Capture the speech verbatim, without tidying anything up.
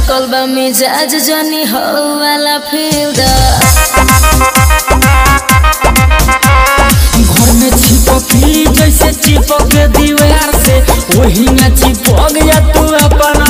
बहकल बा मिजाज जनी हो वाला फील द घर में चिपकली जैसे चिपक दीवार से वही ना चिपक जा तू अपन